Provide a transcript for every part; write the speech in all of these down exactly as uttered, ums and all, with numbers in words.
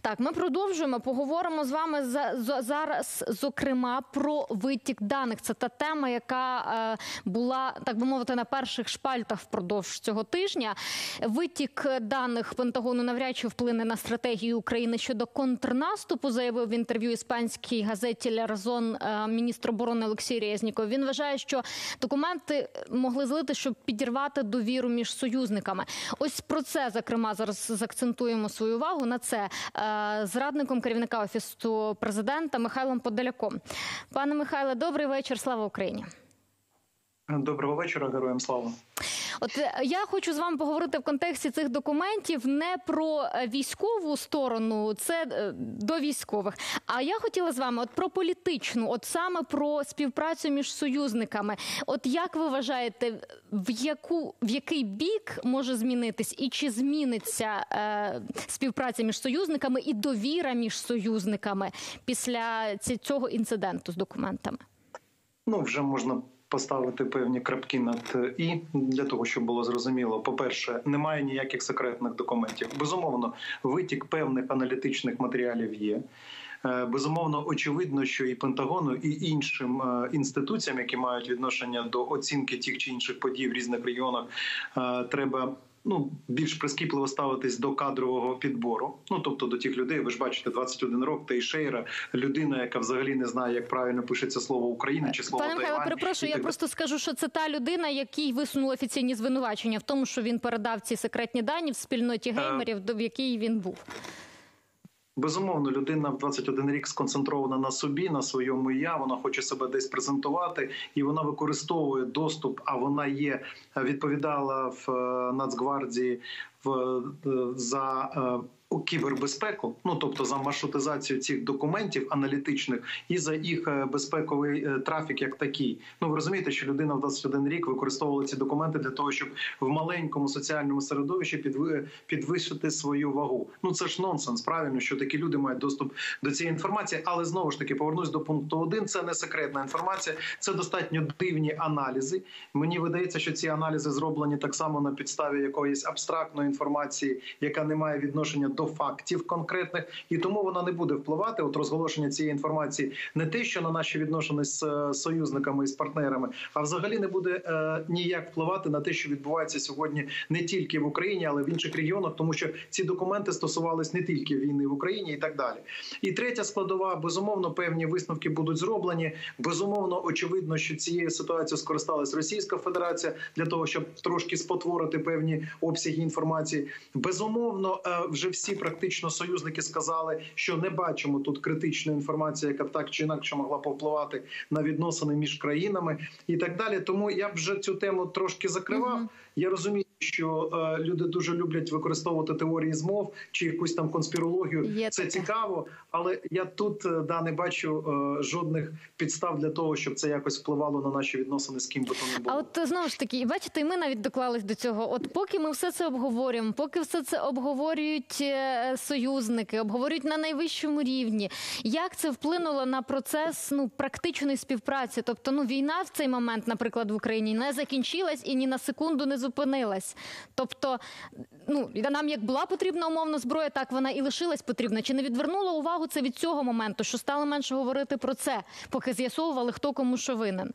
Так, ми продовжуємо. Поговоримо з вами за, за, зараз, зокрема, про витік даних. Це та тема, яка е, була, так би мовити, на перших шпальтах впродовж цього тижня. Витік даних Пентагону навряд чи вплине на стратегію України щодо контрнаступу, заявив в інтерв'ю іспанській газеті «Ля Разон» е, міністр оборони Олексій Резніков. Він вважає, що документи могли злити, щоб підірвати довіру між союзниками. Ось про це, зокрема, зараз заакцентуємо свою увагу на це з радником керівника Офісу президента Михайлом Подоляком. Пане Михайле, добрий вечір, слава Україні. Доброго вечора, героям слава. От я хочу з вами поговорити в контексті цих документів не про військову сторону, це до військових, а я хотіла з вами от про політичну, от саме про співпрацю між союзниками. От як ви вважаєте, в яку в який бік може змінитись і чи зміниться е, співпраця між союзниками і довіра між союзниками після цього інциденту з документами? Ну, вже можна поставити певні крапки над «і» для того, щоб було зрозуміло. По-перше, немає ніяких секретних документів. Безумовно, витік певних аналітичних матеріалів є. Безумовно, очевидно, що і Пентагону, і іншим інституціям, які мають відношення до оцінки тих чи інших подій в різних регіонах, треба ну, більш прискіпливо ставитись до кадрового підбору. Ну, тобто до тих людей, ви ж бачите, двадцять один рік, Тейшейра, людина, яка взагалі не знає, як правильно пишеться слово «Україна» чи слово «Тайвань». Пане Михайло, перепрошую, я так... просто скажу, що це та людина, якій висунули офіційні звинувачення в тому, що він передав ці секретні дані в спільноті геймерів, а... в якій він був. Безумовно, людина в двадцять один рік сконцентрована на собі, на своєму «я», вона хоче себе десь презентувати, і вона використовує доступ, а вона є, відповідала в Нацгвардії в, за кібербезпеку, ну тобто за маршрутизацію цих документів аналітичних і за їх безпековий трафік як такий. Ну ви розумієте, що людина в двадцять один рік використовувала ці документи для того, щоб в маленькому соціальному середовищі підвищити свою вагу. Ну це ж нонсенс, правильно, що такі люди мають доступ до цієї інформації, але знову ж таки повернусь до пункту один, це не секретна інформація, це достатньо дивні аналізи. Мені видається, що ці аналізи зроблені так само на підставі якоїсь абстрактної інформації, яка не має відношення до до фактів конкретних, і тому вона не буде впливати, от розголошення цієї інформації, не те, що на наші відношення з союзниками і з партнерами, а взагалі не буде е, ніяк впливати на те, що відбувається сьогодні не тільки в Україні, але в інших регіонах, тому що ці документи стосувались не тільки війни в Україні і так далі. І третя складова, безумовно, певні висновки будуть зроблені, безумовно, очевидно, що цією ситуацією скористалась Російська Федерація для того, щоб трошки спотворити певні обсяги інформації. Безумовно, е, вже всі практично союзники сказали, що не бачимо тут критичної інформації, яка б так чи інакше могла повпливати на відносини між країнами і так далі. Тому я б вже цю тему трошки закривав. Mm-hmm. Я розумію, що е, люди дуже люблять використовувати теорії змов чи якусь там конспірологію. Є це таке. Цікаво, але я тут да, не бачу е, жодних підстав для того, щоб це якось впливало на наші відносини з ким би то не було. А от знову ж таки, бачите, і ми навіть доклались до цього. От поки ми все це обговорюємо, поки все це обговорюють союзники, обговорюють на найвищому рівні, як це вплинуло на процес ну, практичної співпраці? Тобто, ну, війна в цей момент, наприклад, в Україні не закінчилась і ні на секунду не зупинилась. Тобто, ну, нам як була потрібна умовно зброя, так вона і лишилась потрібна. Чи не відвернуло увагу це від цього моменту, що стало менше говорити про це, поки з'ясовували, хто кому що винен?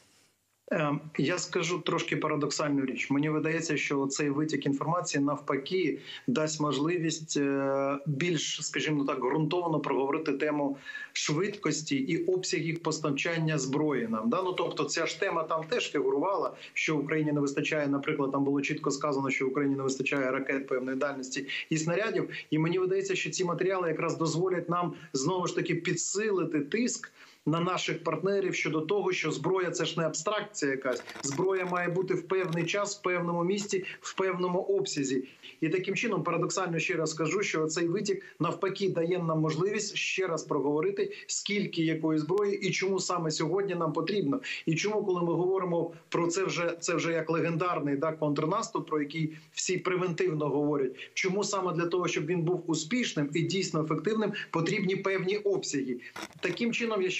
Я скажу трошки парадоксальну річ. Мені видається, що цей витік інформації навпаки дасть можливість більш, скажімо так, ґрунтовно проговорити тему швидкості і обсягів постачання зброї нам. Да? Ну, тобто ця ж тема там теж фігурувала, що Україні не вистачає, наприклад, там було чітко сказано, що Україні не вистачає ракет певної дальності і снарядів. І мені видається, що ці матеріали якраз дозволять нам знову ж таки підсилити тиск на наших партнерів щодо того, що зброя – це ж не абстракція якась. Зброя має бути в певний час, в певному місці, в певному обсязі. І таким чином, парадоксально ще раз скажу, що цей витік навпаки дає нам можливість ще раз проговорити, скільки якої зброї і чому саме сьогодні нам потрібно. І чому, коли ми говоримо про це вже, це вже як легендарний да, контрнаступ, про який всі превентивно говорять, чому саме для того, щоб він був успішним і дійсно ефективним, потрібні певні обсяги. Таким чином, я ще раз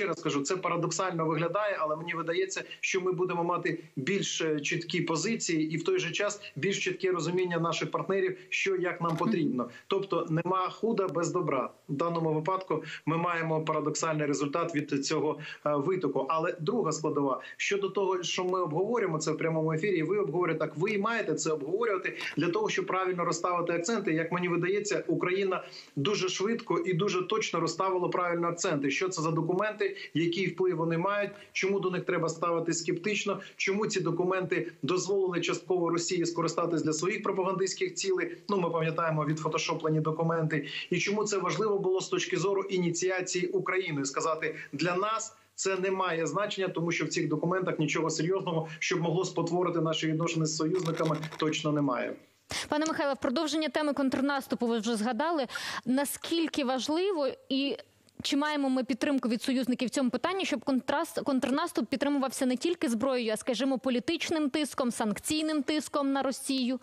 раз кажу, це парадоксально виглядає, але мені видається, що ми будемо мати більш чіткі позиції і в той же час більш чітке розуміння наших партнерів, що як нам потрібно. Тобто нема худа без добра. В даному випадку ми маємо парадоксальний результат від цього витоку. Але друга складова, щодо того, що ми обговорюємо це в прямому ефірі, і ви обговорюєте, так ви маєте це обговорювати для того, щоб правильно розставити акценти. Як мені видається, Україна дуже швидко і дуже точно розставила правильно акценти. Що це за документи, який вплив вони мають, чому до них треба ставити скептично, чому ці документи дозволили частково Росії скористатись для своїх пропагандистських цілей. Ну, ми пам'ятаємо відфотошоплені документи. І чому це важливо було з точки зору ініціації Україною. Сказати, для нас це не має значення, тому що в цих документах нічого серйозного, щоб могло спотворити наші відносини з союзниками, точно немає. Пане Михайле, в продовження теми контрнаступу ви вже згадали. Наскільки важливо і чи маємо ми підтримку від союзників в цьому питанні, щоб контраст, контрнаступ підтримувався не тільки зброєю, а, скажімо, політичним тиском, санкційним тиском на Росію?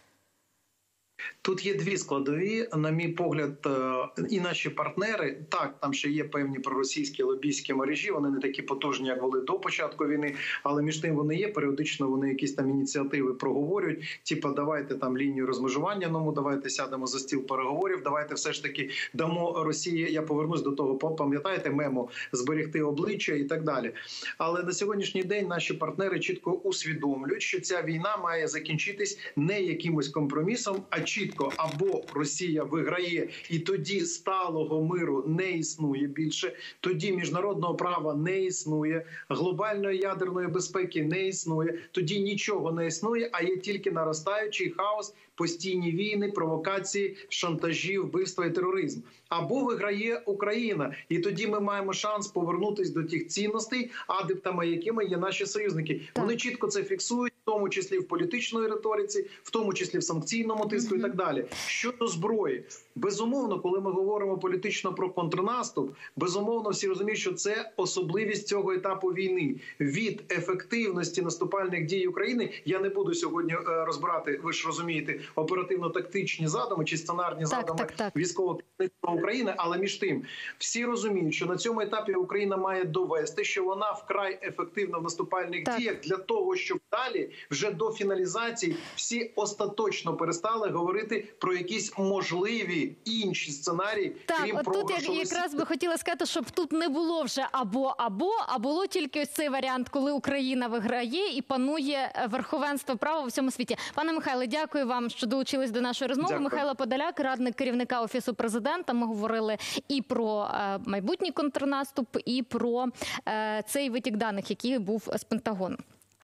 Тут є дві складові, на мій погляд, і наші партнери, так, там ще є певні проросійські лобійські мережі, вони не такі потужні, як були до початку війни, але між тим вони є, періодично вони якісь там ініціативи проговорюють, типу давайте там лінію розмежування, ну давайте сядемо за стіл переговорів, давайте все ж таки дамо Росії, я повернусь до того, пам'ятаєте, мему, зберегти обличчя і так далі. Але на сьогоднішній день наші партнери чітко усвідомлюють, що ця війна має закінчитись не якимось компромісом, а чітко або Росія виграє, і тоді сталого миру не існує більше, тоді міжнародного права не існує, глобальної ядерної безпеки не існує, тоді нічого не існує, а є тільки наростаючий хаос, постійні війни, провокації, шантажі, вбивства і тероризм. Або виграє Україна, і тоді ми маємо шанс повернутися до тих цінностей, адептами якими є наші союзники. Так. Вони чітко це фіксують, в тому числі в політичній риториці, в тому числі в санкційному тиску mm-hmm. і так далі. Щодо зброї, безумовно, коли ми говоримо політично про контрнаступ, безумовно всі розуміють, що це особливість цього етапу війни. Від ефективності наступальних дій України, я не буду сьогодні розбирати, ви ж розумієте, оперативно-тактичні задуми чи сценарні так, задуми так, так. військового керівництва України, але між тим всі розуміють, що на цьому етапі Україна має довести, що вона вкрай ефективна в наступальних так. діях для того, щоб далі вже до фіналізації всі остаточно перестали говорити про якісь можливі інші сценарії, так, крім програшу Росії. Так, от тут якраз би хотіла сказати, щоб тут не було вже або-або, а було тільки ось цей варіант, коли Україна виграє і панує верховенство права у всьому світі. Пане Михайле, дякую вам, що долучились до нашої розмови. Дякую. Михайло Подоляк, радник керівника Офісу Президента. Ми говорили і про е, майбутній контрнаступ, і про е, цей витік даних, який був з Пентагону.